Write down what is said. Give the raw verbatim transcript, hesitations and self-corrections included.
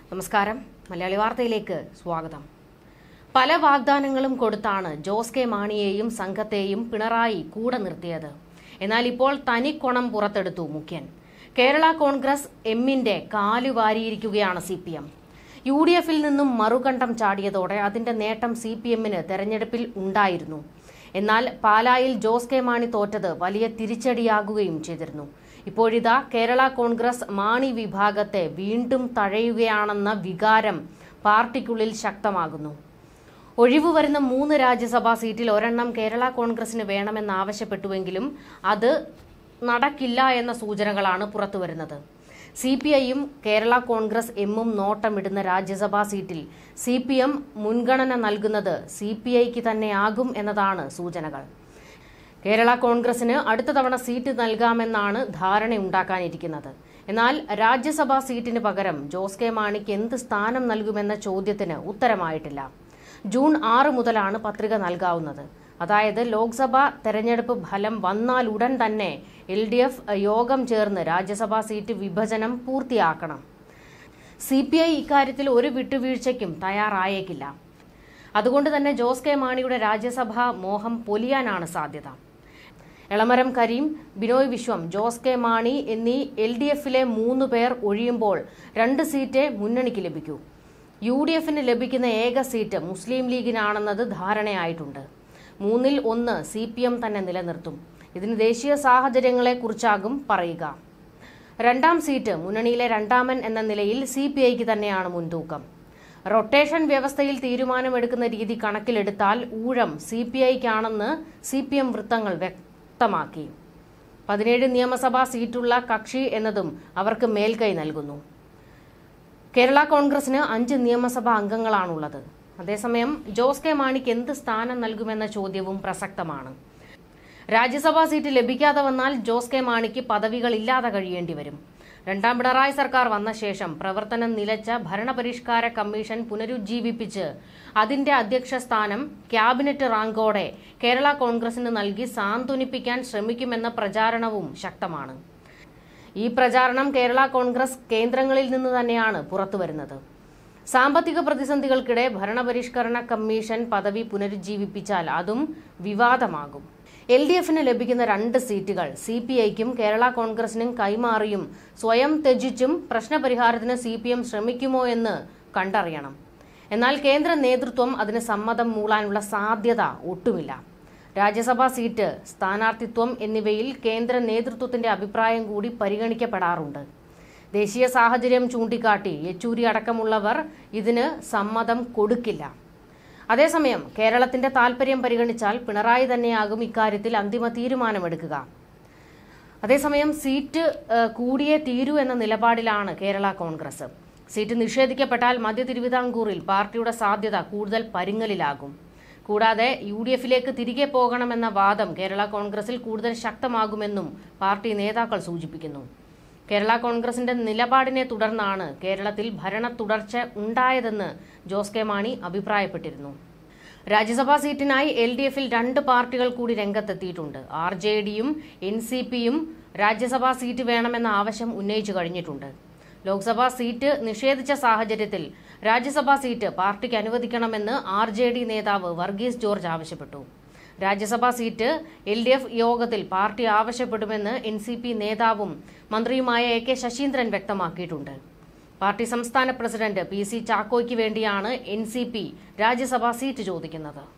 നമസ്കാരം. മലയാളി വാർത്തയിലേക്ക് സ്വാഗതം. പല വാഗ്ദാനങ്ങളും കൊടുത്താണ് ജോസ് കെ മാണിയെയും സംഘത്തെയും പിണറായി കൂടെ നിർത്തിയത്. എന്നാൽ ഇപ്പോൾ തനിക്കൊണം പുറത്തെടുത്തു മുഖ്യൻ. കേരള കോൺഗ്രസ് എമ്മിന്റെ കാലുവാരിയിരിക്കുകയാണ് C P M. U D എഫിൽ നിന്നും മറുകണ്ഠം ചാടിയതോടെ അതിന്റെ നേട്ടം സി പി എമ്മിന് തെരഞ്ഞെടുപ്പിൽ ഉണ്ടായിരുന്നു. എന്നാൽ പാലായിൽ ജോസ് കെ മാണി തോറ്റത് വലിയ തിരിച്ചടിയാകുകയും ചെയ്തിരുന്നു. ഇപ്പോഴിതാ കേരള കോൺഗ്രസ് മാണി വിഭാഗത്തെ വീണ്ടും തഴയുകയാണെന്ന വികാരം പാർട്ടിക്കുള്ളിൽ ശക്തമാകുന്നു. ഒഴിവു വരുന്ന മൂന്ന് രാജ്യസഭാ സീറ്റിൽ ഒരെണ്ണം കേരള കോൺഗ്രസിന് വേണമെന്നാവശ്യപ്പെട്ടുവെങ്കിലും അത് നടക്കില്ല എന്ന സൂചനകളാണ് പുറത്തുവരുന്നത്. സി പി ഐയും കേരള കോൺഗ്രസ് എമ്മും നോട്ടമിടുന്ന രാജ്യസഭാ സീറ്റിൽ സി പി എം മുൻഗണന നൽകുന്നത് സി പി ഐക്ക് തന്നെയാകും എന്നതാണ് സൂചനകൾ. കേരള കോൺഗ്രസിന് അടുത്ത തവണ സീറ്റ് നൽകാമെന്നാണ് ധാരണയുണ്ടാക്കാനിരിക്കുന്നത്. എന്നാൽ രാജ്യസഭാ സീറ്റിന് പകരം ജോസ് കെ മാണിക്ക് എന്ത് സ്ഥാനം നൽകുമെന്ന ചോദ്യത്തിന് ഉത്തരമായിട്ടില്ല. ജൂൺ ആറ് മുതലാണ് പത്രിക നൽകാവുന്നത്. അതായത് ലോക്സഭാ തെരഞ്ഞെടുപ്പ് ഫലം വന്നാലുടൻ തന്നെ എൽ ഡി എഫ് യോഗം ചേർന്ന് രാജ്യസഭാ സീറ്റ് വിഭജനം പൂർത്തിയാക്കണം. സി പി ഐ ഇക്കാര്യത്തിൽ ഒരു വിട്ടുവീഴ്ചയ്ക്കും തയ്യാറായേക്കില്ല. അതുകൊണ്ട് തന്നെ ജോസ് കെ മാണിയുടെ രാജ്യസഭാ മോഹം പൊലിയാനാണ് സാധ്യത. എളമരം കരീം, ബിനോയ് വിശ്വം, ജോസ് കെ മാണി എന്നീ എൽ ഡി എഫിലെ മൂന്ന് പേർ ഒഴിയുമ്പോൾ രണ്ട് സീറ്റേ മുന്നണിക്ക് ലഭിക്കൂ. യു ഡി എഫിന് ലഭിക്കുന്ന ഏക സീറ്റ് മുസ്ലിം ലീഗിനാണെന്നത് ധാരണയായിട്ടുണ്ട്. മൂന്നിൽ ഒന്ന് സി പി എം തന്നെ നിലനിർത്തും. ഇതിന് ദേശീയ സാഹചര്യങ്ങളെക്കുറിച്ചാകും പറയുക. രണ്ടാം സീറ്റ് മുന്നണിയിലെ രണ്ടാമൻ എന്ന നിലയിൽ സി പി ഐക്ക് തന്നെയാണ് മുൻതൂക്കം. റൊട്ടേഷൻ വ്യവസ്ഥയിൽ തീരുമാനമെടുക്കുന്ന രീതി കണക്കിലെടുത്താൽ ഊഴം സി പി ഐക്കാണെന്ന് സി പി എം വൃത്തങ്ങൾ വ്യക്തമാക്കി. പതിനേഴ് നിയമസഭാ സീറ്റുള്ള കക്ഷി എന്നതും അവർക്ക് മേൽക്കൈ നൽകുന്നു. കേരള കോൺഗ്രസിന് അഞ്ച് നിയമസഭാ അംഗങ്ങളാണുള്ളത്. അതേസമയം ജോസ് കെ മാണിക്ക് എന്ത് സ്ഥാനം നൽകുമെന്ന ചോദ്യവും പ്രസക്തമാണ്. രാജ്യസഭാ സീറ്റ് ലഭിക്കാതെ വന്നാൽ ജോസ് കെ മാണിക്ക് പദവികളില്ലാതെ കഴിയേണ്ടി വരും. രണ്ടാം പിണറായി സർക്കാർ വന്ന ശേഷം പ്രവർത്തനം നിലച്ച ഭരണപരിഷ്കാര കമ്മീഷൻ പുനരുജ്ജീവിപ്പിച്ച് അതിന്റെ അധ്യക്ഷ സ്ഥാനം ക്യാബിനറ്റ് റാങ്കോടെ കേരള കോൺഗ്രസിന് നൽകി സാന്ത്വനിപ്പിക്കാൻ ശ്രമിക്കുമെന്ന പ്രചാരണവും ശക്തമാണ്. ഈ പ്രചാരണം കേരള കോൺഗ്രസ് കേന്ദ്രങ്ങളിൽ നിന്ന് തന്നെയാണ് പുറത്തുവരുന്നത്. സാമ്പത്തിക പ്രതിസന്ധികൾക്കിടെ ഭരണപരിഷ്കരണ കമ്മീഷൻ പദവി പുനരുജ്ജീവിപ്പിച്ചാൽ അതും വിവാദമാകും. എൽ ഡി എഫിന് ലഭിക്കുന്ന രണ്ട് സീറ്റുകൾ സി പി ഐക്കും കേരള കോൺഗ്രസിനും കൈമാറിയും സ്വയം ത്യജിച്ചും പ്രശ്നപരിഹാരത്തിന് സി പി എം ശ്രമിക്കുമോ എന്ന് കണ്ടറിയണം. എന്നാൽ കേന്ദ്ര നേതൃത്വം അതിന് സമ്മതം മൂളാനുള്ള സാധ്യത ഒട്ടുമില്ല. രാജ്യസഭാ സീറ്റ്, സ്ഥാനാർത്ഥിത്വം എന്നിവയിൽ കേന്ദ്ര നേതൃത്വത്തിന്റെ അഭിപ്രായം കൂടി പരിഗണിക്കപ്പെടാറുണ്ട്. ദേശീയ സാഹചര്യം ചൂണ്ടിക്കാട്ടി യെച്ചൂരി അടക്കമുള്ളവർ ഇതിന് സമ്മതം കൊടുക്കില്ല. അതേസമയം കേരളത്തിന്റെ താൽപര്യം പരിഗണിച്ചാൽ പിണറായി തന്നെയാകും ഇക്കാര്യത്തിൽ അന്തിമ തീരുമാനമെടുക്കുക. അതേസമയം സീറ്റ് കൂടിയേ തീരൂ എന്ന നിലപാടിലാണ് കേരള കോൺഗ്രസ്. സീറ്റ് നിഷേധിക്കപ്പെട്ടാൽ മധ്യ തിരുവിതാംകൂറിൽ പാർട്ടിയുടെ സാധ്യത കൂടുതൽ പരുങ്ങലിലാകും. കൂടാതെ യു ഡി എഫിലേക്ക് തിരികെ പോകണമെന്ന വാദം കേരള കോൺഗ്രസിൽ കൂടുതൽ ശക്തമാകുമെന്നും പാർട്ടി നേതാക്കൾ സൂചിപ്പിക്കുന്നു. കേരള കോൺഗ്രസിന്റെ നിലപാടിനെ തുടർന്നാണ് കേരളത്തിൽ ഭരണ തുടർച്ച ഉണ്ടായതെന്ന് ജോസ് കെ മാണി അഭിപ്രായപ്പെട്ടിരുന്നു. രാജ്യസഭാ സീറ്റിനായി എൽ ഡി എഫിൽ രണ്ട് പാർട്ടികൾ കൂടി രംഗത്തെത്തിയിട്ടുണ്ട്. ആർ ജെ ഡിയും എൻ സി പിയും രാജ്യസഭാ സീറ്റ് വേണമെന്ന ആവശ്യം ഉന്നയിച്ചു കഴിഞ്ഞിട്ടുണ്ട്. ലോക്സഭാ സീറ്റ് നിഷേധിച്ച സാഹചര്യത്തിൽ രാജ്യസഭാ സീറ്റ് പാർട്ടിക്ക് അനുവദിക്കണമെന്ന് ആർ ജെ ഡി നേതാവ് വർഗീസ് ജോർജ് ആവശ്യപ്പെട്ടു. രാജ്യസഭാ സീറ്റ് എൽ ഡി എഫ് യോഗത്തിൽ പാർട്ടി ആവശ്യപ്പെടുമെന്ന് എൻ സി പി നേതാവും മന്ത്രിയുമായ എ കെ ശശീന്ദ്രൻ വ്യക്തമാക്കിയിട്ടുണ്ട്. പാർട്ടി സംസ്ഥാന പ്രസിഡന്റ് പി സി ചാക്കോയ്ക്ക് വേണ്ടിയാണ് എൻ സി പി രാജ്യസഭാ സീറ്റ് ചോദിക്കുന്നത്.